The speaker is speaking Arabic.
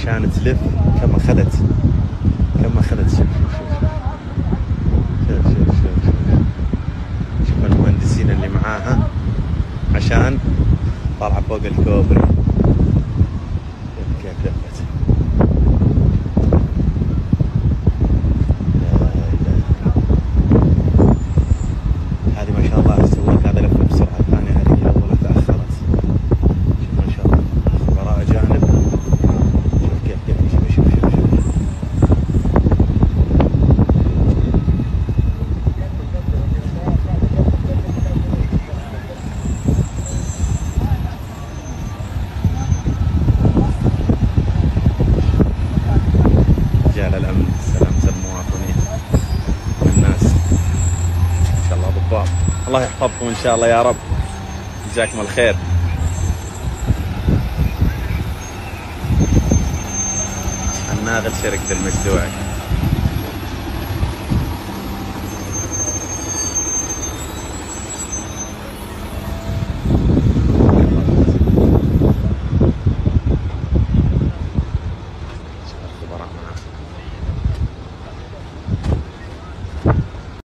عشان تلف. كم أخذت شوف شوف المهندسين اللي معاها عشان طالعة فوق الكوبري. كيف لفت. هذه ما شاء الله سوت هذا لفة بسرعة. الثانية هذه الأولى تأخرت. شوف ما شاء الله خبراء أجانب. شوف كيف شوف رجال الأمن سلامة المواطنين والناس إن شاء الله ضباط. الله يحفظكم إن شاء الله يا رب. جزاكم الخير. الناغل شركة المجدوع.